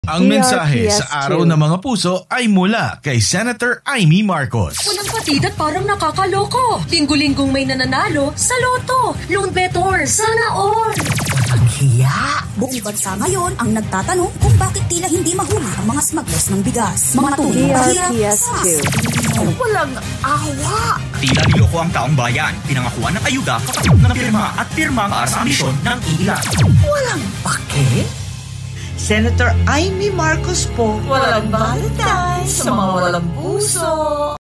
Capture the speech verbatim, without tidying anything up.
Ang mensahe sa Araw ng Mga Puso ay mula kay Senator Amy Marcos. Walang patid at parang nakakaloko. Linggo-linggong may nananalo sa loto. Loan better, sana all. Walang hiya. Buong bansa ngayon ang nagtatanong kung bakit tila hindi mahuli ang mga smugglers ng bigas. Mga tunay na mahirap sa walang awa. Tila niloko ang taong bayan. Pinangakuan ng ayuda kapag ng pirma at pirma para sa ambisyon ng iilan. Walang pake? Senator Amy Marcos po. Walang Valentine sa mga walang puso.